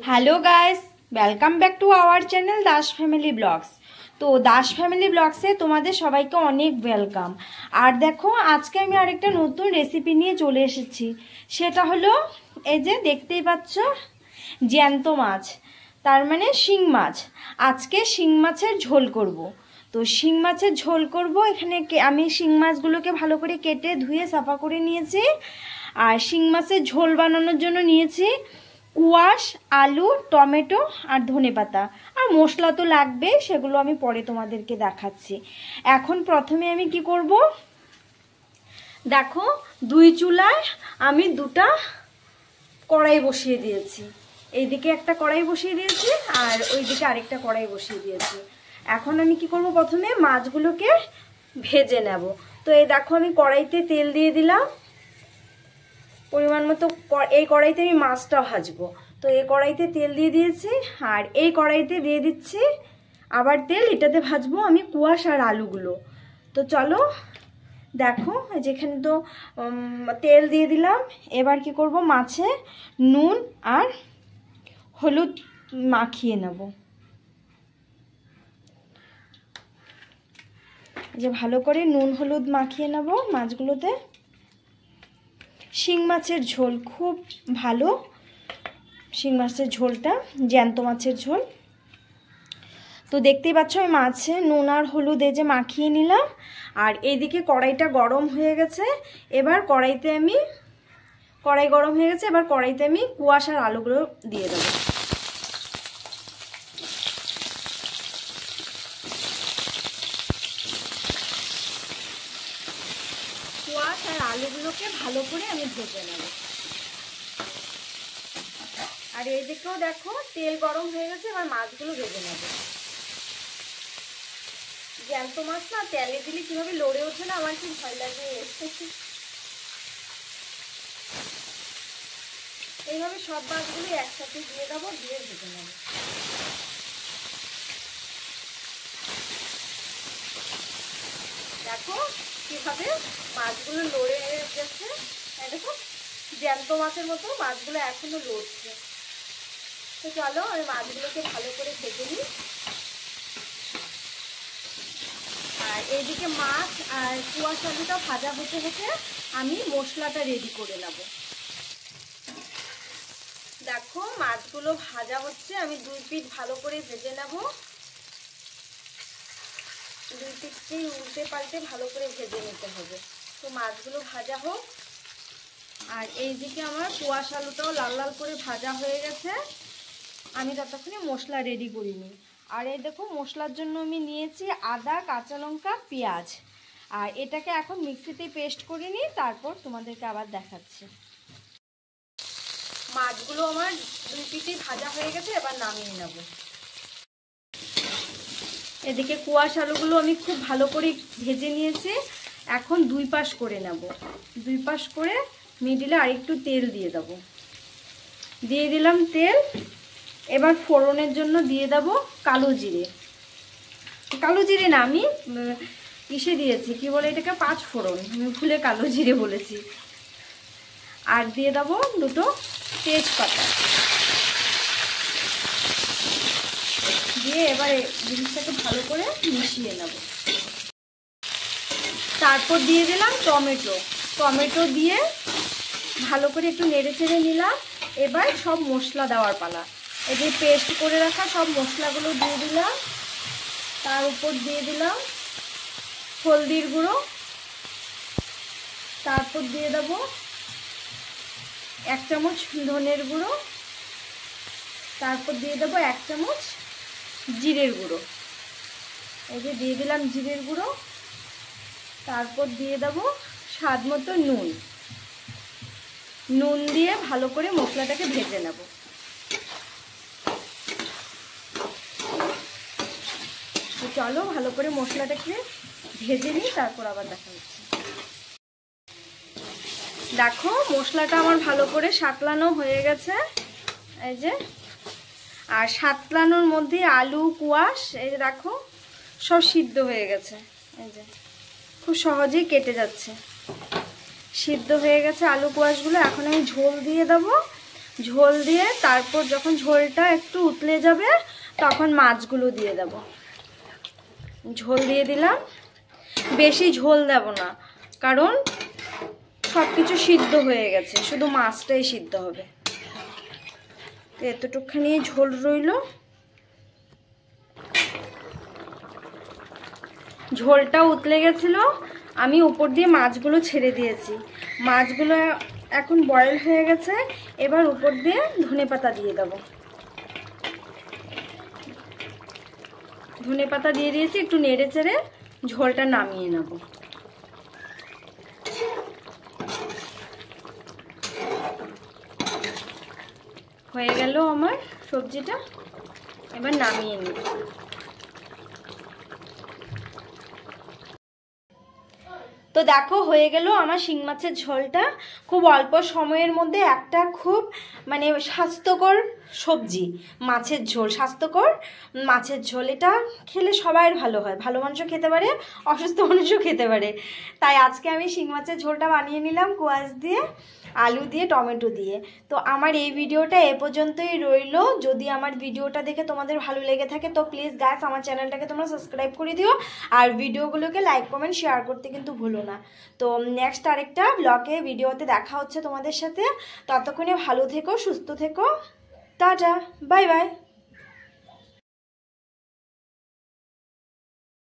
Hello guys, welcome back to our channel Das family vlogs. তো Das family ব্লগসে তোমাদের সবাইকে অনেক ওয়েলকাম। আর দেখো, আজকে আমি আরেকটা নতুন রেসিপি নিয়ে চলে এসেছি। সেটা হলো এই যে দেখতেই পাচ্ছ, জ্যান্ত মাছ, তার মানে শিং মাছ। আজকে শিং মাছের ঝোল করব। তো শিং মাছের ঝোল করব। এখানে আমি শিং মাছগুলোকে ভালো করে কেটে ধুয়ে সাফা করে নিয়েছি। আর শিং মাছের ঝোল বানানোর জন্য নিয়েছি কুয়াশ, আলু, টমেটো আর ধনেপাতা। আর মশলা তো লাগবে, সেগুলো আমি পরে তোমাদেরকে দেখাচ্ছি। এখন প্রথমে আমি কি করব দেখো, দুই চুলায় আমি দুটা কড়াই বসিয়ে দিয়েছি। এইদিকে একটা কড়াই বসিয়ে দিয়েছি আর ওইদিকে আরেকটা কড়াই বসিয়ে দিয়েছি। এখন আমি কি করব, প্রথমে মাছগুলোকে ভেজে নেব। তো এই দেখো, আমি কড়াইতে তেল দিয়ে দিলাম পরিমাণ মতো। এই কড়াইতে আমি মাছটা ভাজবো। তো এই কড়াইতে তেল দিয়ে দিয়েছি আর এই কড়াইতে দিয়ে দিচ্ছি আবার তেল। এটাতে ভাজবো আমি কুয়াশ আর আলুগুলো। তো চলো দেখো, যেখানে তো তেল দিয়ে দিলাম। এবার কি করব, মাছে নুন আর হলুদ মাখিয়ে নেব। যে ভালো করে নুন হলুদ মাখিয়ে নেব মাছগুলোতে। শিং মাছের ঝোল খুব ভালো, শিং মাছের ঝোলটা, জ্যান্ত মাছের ঝোল। তো দেখতেই পাচ্ছ আমি মাছে নুন আর হলুদ এই যে মাখিয়ে নিলাম। আর এইদিকে কড়াইটা গরম হয়ে গেছে। এবার কড়াই গরম হয়ে গেছে, এবার কড়াইতে আমি কুয়াশ আর আলুগুলো দিয়ে দেবো। কুয়াশ আর আলুগুলোকে ভালো করে আমি ভেজে নেব। আর এই দিকেও দেখো তেল গরম হয়ে গেছে, এবার মাছগুলো ভেজে নেব। জ্যান্ত মাছ না তেলে দিলে কিভাবে লড়ে ওঠে না, আমার কি ভয় লাগে। এইভাবে সব মাছগুলো একসাথে দিয়ে দেবো, দিয়ে ভেজে নেব। দেখো কিভাবে মাছগুলো লড়ে গেছে। দেখো জ্যান্ত মাছের মতো মাছগুলো এখনো লড়ছে। তো চলো আমি মাছগুলোকে ভালো করে ভেজে নিই। আর এইদিকে মাছ আর কুয়াশ আলুটা ভাজা হতে হতে আমি মশলাটা রেডি করে নেব। দেখো মাছগুলো ভাজা হচ্ছে, আমি দুই পিঠ ভালো করে ভেজে নেব। দুই পিঠকেই উল্টে পাল্টে ভালো করে ভেজে নিতে হবে। তো মাছগুলো ভাজা হোক। আর এইদিকে আমার কুয়াশ আলুটাও লাল লাল করে ভাজা হয়ে গেছে। আমি ততক্ষণে মশলা রেডি করিনি। আর এই দেখো, মশলার জন্য আমি নিয়েছি আদা, কাঁচা লঙ্কা, পেঁয়াজ। আর এটাকে এখন মিক্সিতে পেস্ট করে নিই, তারপর তোমাদেরকে আবার দেখাচ্ছি। মাছগুলো আমার দুই পিঠেই ভাজা হয়ে গেছে, এবার নামিয়ে নেব। এদিকে কুয়াশ আলুগুলো আমি খুব ভালো করে ভেজে নিয়েছি। এখন দুই পাশ করে নেব। দুই পাশ করে মিডিলে আরেকটু তেল দিয়ে দেব। দিয়ে দিলাম তেল। এবার ফোড়নের জন্য দিয়ে দেব কালো জিরে। কালো জিরে না, আমি ইসে দিয়েছি, কি বলে এটাকে, পাঁচ ফোড়ন। আমি ভুলে কালো জিরে বলেছি। আর দিয়ে দেব দুটো তেজপাতা। দিয়ে এবার জিনিসটাকে ভালো করে মিশিয়ে নেব। তারপর দিয়ে দিলাম টমেটো। টমেটো দিয়ে ভালো করে একটু নেড়ে চেড়ে নিলাম। এবার সব মশলা দেওয়ার পালা। এই যে পেস্ট করে রাখা সব মশলাগুলো দিয়ে দিলাম। তার উপর দিয়ে দিলাম হলদির গুঁড়ো। তারপর দিয়ে দেব 1 চামচ ধনের গুঁড়ো। তারপর দিয়ে দেব 1 চামচ জিরের গুঁড়ো। এই যে দিয়ে দিলাম জিরের গুঁড়ো। তারপর দিয়ে দেব স্বাদ মতো নুন। নুন দিয়ে ভালো করে মশলাটাকে ভেজে নেব। চলো ভালো করে মশলাটাকে ভেজে নিই, তারপর আবার দেখা হচ্ছে। দেখো মশলাটা আমার ভালো করে সাঁতলানো হয়ে গেছে। এই যে, আর সাঁতলানোর মধ্যে আলু, কুয়াশ এই যে দেখো সব সিদ্ধ হয়ে গেছে। এই যে খুব সহজেই কেটে যাচ্ছে। সিদ্ধ হয়ে গেছে আলু কুয়াশগুলো। এখন আমি ঝোল দিয়ে দেবো। ঝোল দিয়ে তারপর যখন ঝোলটা একটু উতলে যাবে তখন মাছগুলো দিয়ে দেব। ঝোল দিয়ে দিলাম, বেশি ঝোল দেব না কারণ সব কিছু সিদ্ধ হয়ে গেছে, শুধু মাছটাই সিদ্ধ হবে। এতটুকখানি ঝোল রইল। ঝোলটা উতলে গেছিল, আমি উপর দিয়ে মাছগুলো ছেড়ে দিয়েছি। মাছগুলো এখন বয়েল হয়ে গেছে, এবার উপর দিয়ে ধনেপাতা দিয়ে দেব। ধনেপাতা দিয়ে দিয়েছি, একটু নেড়ে চেড়ে ঝোলটা নামিয়ে নেব। হয়ে গেল আমার সবজিটা, এবার নামিয়ে নিই। তো দেখো হয়ে গেল আমার শিং মাছের ঝোলটা। খুব অল্প সময়ের মধ্যে একটা খুব মানে স্বাস্থ্যকর সবজি, মাছের ঝোল, স্বাস্থ্যকর মাছের ঝোল। এটা খেলে সবাই ভালো হয়, ভালো মানুষও খেতে পারে, অসুস্থ মানুষও খেতে পারে। তাই আজকে আমি শিং মাছের ঝোলটা বানিয়ে নিলাম কোয়াশ দিয়ে, আলু দিয়ে, টমেটো দিয়ে। তো আমার এই ভিডিওটা এ পর্যন্তই রইল। যদি আমার ভিডিওটা দেখে তোমাদের ভালো লেগে থাকে তো প্লিজ গাইস আমার চ্যানেলটাকে তোমরা সাবস্ক্রাইব করে দিও, আর ভিডিওগুলোকে লাইক কমেন্ট শেয়ার করতে কিন্তু ভুলো না। তো নেক্সট আরেকটা ব্লগে ভিডিওতে দেখা হচ্ছে তোমাদের সাথে। ততক্ষণে ভালো থেকো, সুস্থ থেকো, টাটা, বাই বাই।